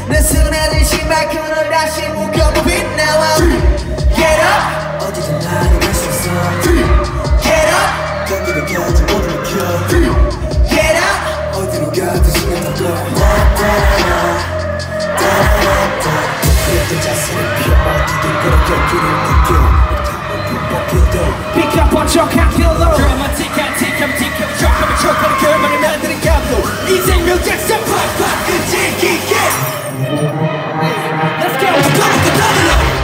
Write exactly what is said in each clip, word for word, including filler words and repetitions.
느슨해진 신발끈을 다시 묶여도 빛나와 Get up 어디든 나를 갈 수 있어 Get up 경기를 가지 모든 켜 Get up 어디로 가든 시간도 걸 그랬던 자세를 피워 어디든 그렇게 길을 느껴 Pick up on your calculus 드라마틱한 티컴 티컴 척하면 척하는 결말을 만드는 감독 인생 묘작성 팍팍 끈질기게 Let's go! Let's go! Let's go!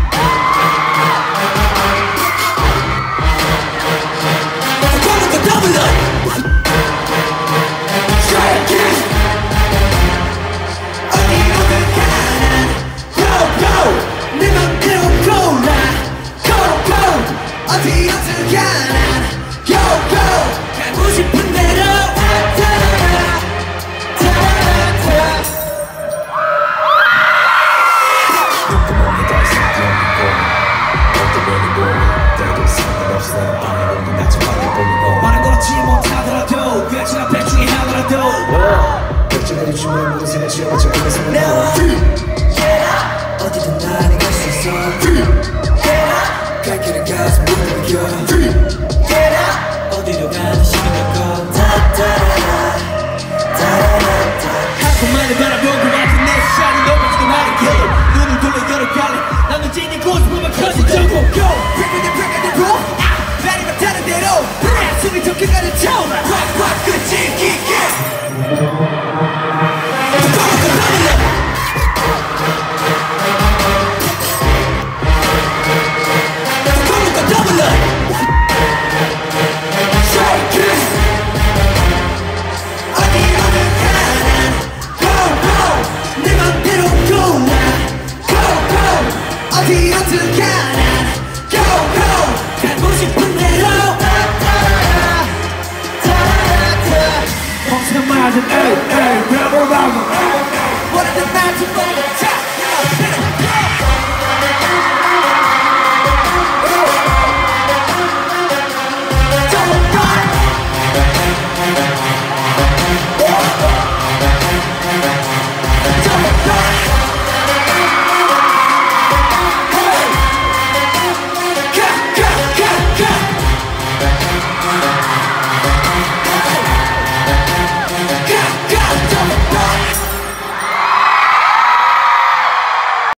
말은 그렇지 못하더라도 괜찮아 백 중에 하나라도 결정을 주면 모든 생각 지워져 그래서 나와 어디든 나를 갈 수 있어 갈 길을 가서 모든 걸 어디로 가든 시간을 건 한숨만을 바라보고 같은 내 시간이 넘어지고 말은 길로 눈을 돌려 여러 갈래 나는 지닌 곳 보면 펴진 정보 Go! Break it, break it, roll! 날이 맞다는 대로 숨이 더 끝까지 차오라 꽉꽉 끈질기게